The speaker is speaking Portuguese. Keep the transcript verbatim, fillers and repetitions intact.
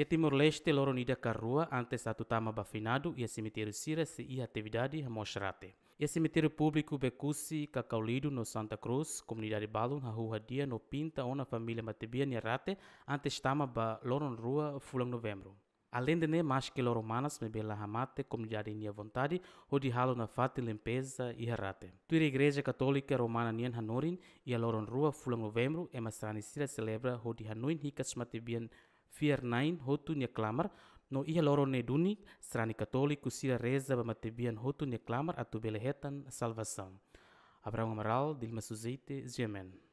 Ia Timor-Leste loron ida karua antes atu tama bafinado ia cemitério sira se ia atividade hamosrate. Ia cemitério público Becusi Cacaulido no Santa Cruz, comunidade Balun rua dia no pinta ona família matebia ni rate antes tama ba loron rua fulang novembro. Além de ne mais que loro manas me bela hamate comunidade nia vontade o de halo na fati limpeza e rate. Tuira igreja católica romana nian hanorin ia loron rua fulang novembro e masrani sira celebra o de hanuin hikas matebian Fier nain hotu nia klamar no ia loro ne duni strani católico sira reza ba matebian hotu nia klamar atu belehetan salvação. Abraão Amaral, Dilma Suzeite, Gemen.